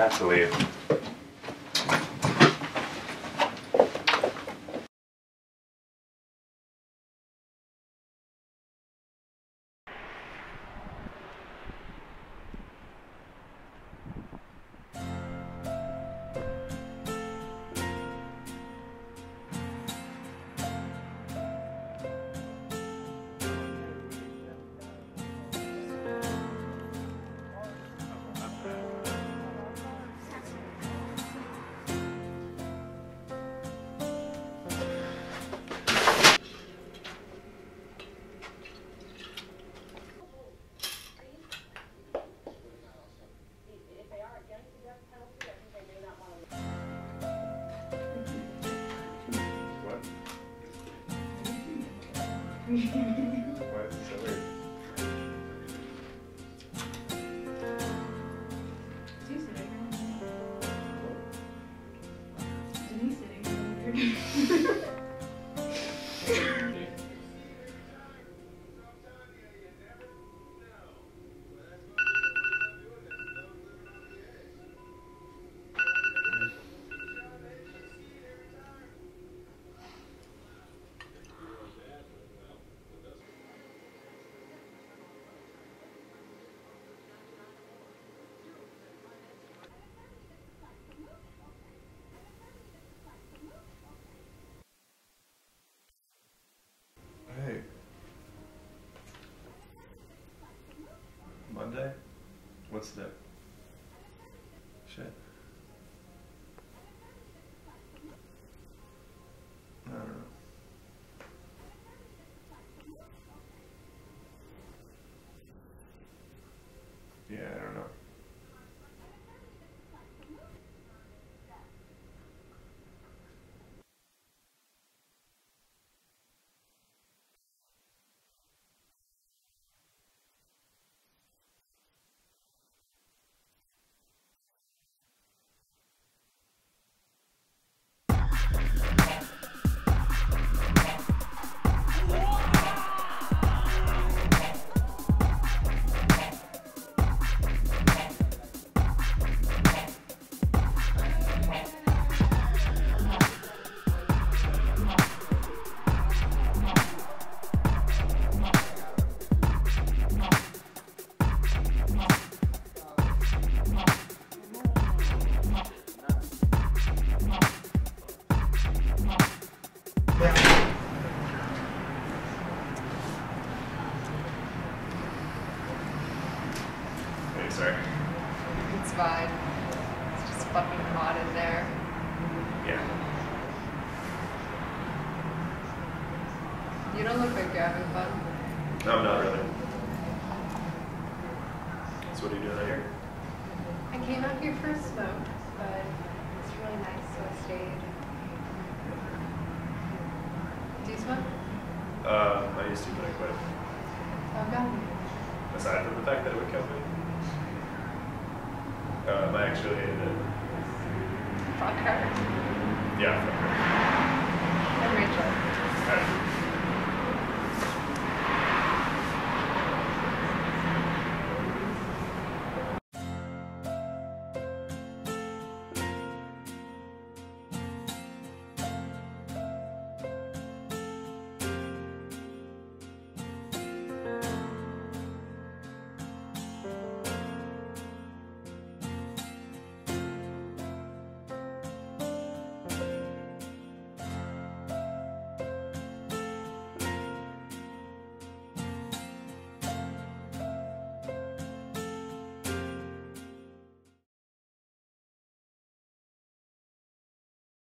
have to leave. Why is it so weird? Is he sitting there? Isn't he sitting there? Hey. Monday? What's the day? Shit. I don't know. Yeah, I don't know. Sorry. It's fine. It's just fucking hot in there. Yeah. You don't look like you're having fun. No, not really. So what are you doing out here? I came out here for a smoke, but it's really nice, so I stayed. Do you smoke? I used to, but I quit. Oh, God. Aside from the fact that it would kill me. I actually hated it. Fuck her. Yeah, fuck her.